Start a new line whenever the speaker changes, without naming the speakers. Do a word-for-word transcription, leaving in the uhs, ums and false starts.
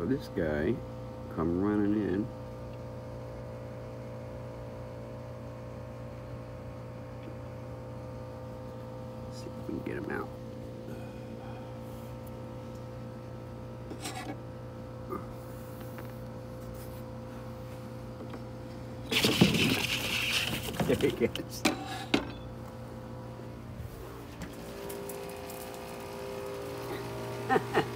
So this guy come running in. Let's see if we can get him out. There he gets. Ha ha.